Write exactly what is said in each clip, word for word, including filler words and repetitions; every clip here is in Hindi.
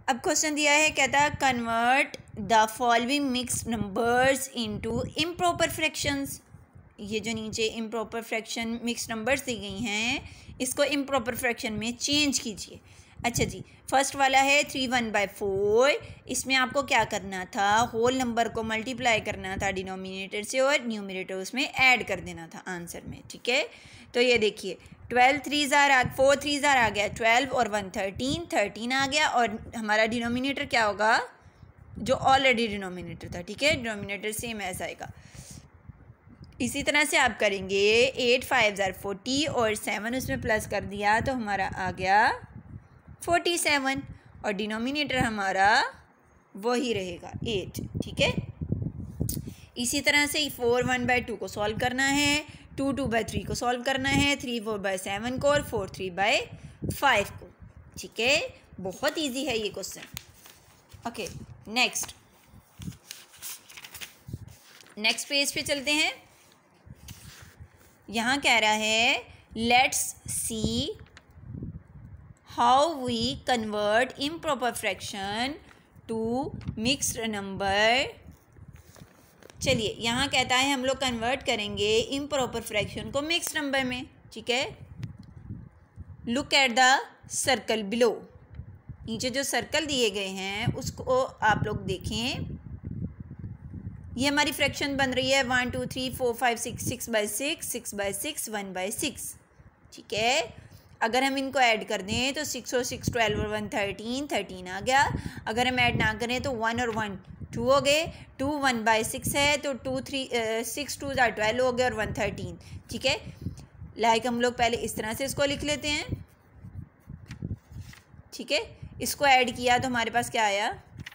अब क्वेश्चन दिया है, कहता है convert the following mix numbers into improper fractions. ये जो नीचे इम्प्रॉपर फ्रैक्शन मिक्स नंबर्स दी गई हैं, इसको इम्प्रॉपर फ्रैक्शन में चेंज कीजिए। अच्छा जी, फर्स्ट वाला है थ्री वन बाई फोर। इसमें आपको क्या करना था, होल नंबर को मल्टीप्लाई करना था डिनोमिनेटर से और न्यूमरेटर उसमें ऐड कर देना था आंसर में। ठीक है, तो ये देखिए ट्वेल्व थ्री ज़ार आ फोर थ्री ज़ार आ गया ट्वेल्व और वन थर्टीन, थर्टीन आ गया और हमारा डिनोमिनेटर क्या होगा, जो ऑलरेडी डिनोमिनेटर था। ठीक है, डिनोमिनेटर सेम ऐसा आएगा। इसी तरह से आप करेंगे एट फाइव ज़ार फोर्टी और सेवन उसमें प्लस कर दिया तो हमारा आ गया फोर्टी सेवन और डिनोमिनेटर हमारा वही रहेगा एट। ठीक है, इसी तरह से फोर वन बाई टू को सॉल्व करना है, टू टू बाई थ्री को सॉल्व करना है, थ्री फोर बाई सेवन को और फोर थ्री बाई फाइव को। ठीक है, बहुत इजी है ये question. Okay, next next page पे चलते हैं। यहाँ कह रहा है let's see how we convert improper fraction to mixed number. चलिए, यहाँ कहता है हम लोग कन्वर्ट करेंगे इम्प्रॉपर फ्रैक्शन को मिक्स्ड नंबर में। ठीक है, look at the circle below. नीचे जो सर्कल दिए गए हैं उसको आप लोग देखें। ये हमारी फ्रैक्शन बन रही है one two three four five six, six by six, six by six, one by six. ठीक है, अगर हम इनको ऐड कर दें तो सिक्स और सिक्स ट्वेल्व और वन थर्टीन, थर्टीन आ गया। अगर हम ऐड ना करें तो वन और वन टू हो गए, टू वन बाई सिक्स है तो टू थ्री सिक्स टू ज़ार ट्वेल्व हो गए और वन थर्टीन। ठीक है, लाइक हम लोग पहले इस तरह से इसको लिख लेते हैं। ठीक है, इसको ऐड किया तो हमारे पास क्या आया,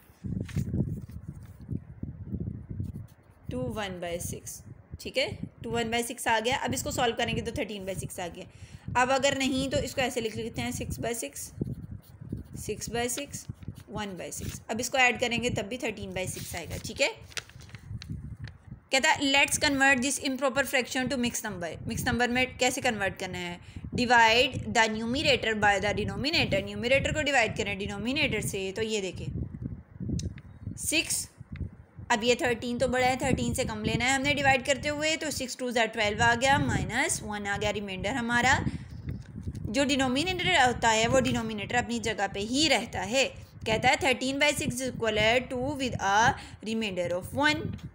टू वन बाई सिक्स। ठीक है, टू वन बाई सिक्स आ गया। अब इसको सॉल्व करेंगे तो थर्टीन बाई सिक्स आ गया। अब अगर नहीं तो इसको ऐसे लिख लेते हैं, six by six, six by six, one by six. अब इसको ऐड करेंगे तब भी थर्टीन बाई सिक्स आएगा। ठीक है, कहता है let's convert this improper fraction to mix number. Mix number में कैसे कन्वर्ट करना है, divide the numerator by the denominator. Numerator को डिवाइड करें डिनोमिनेटर से, तो ये देखें सिक्स, अब ये थर्टीन तो बड़ा है, थर्टीन से कम लेना है हमने डिवाइड करते हुए, तो सिक्स टू ज़ार ट्वेल्व आ गया, माइनस वन आ गया रिमाइंडर हमारा। जो डिनोमिनेटर होता है वो डिनोमिनेटर अपनी जगह पे ही रहता है। कहता है थर्टीन बाई सिक्स इक्वल है two with a reminder of one.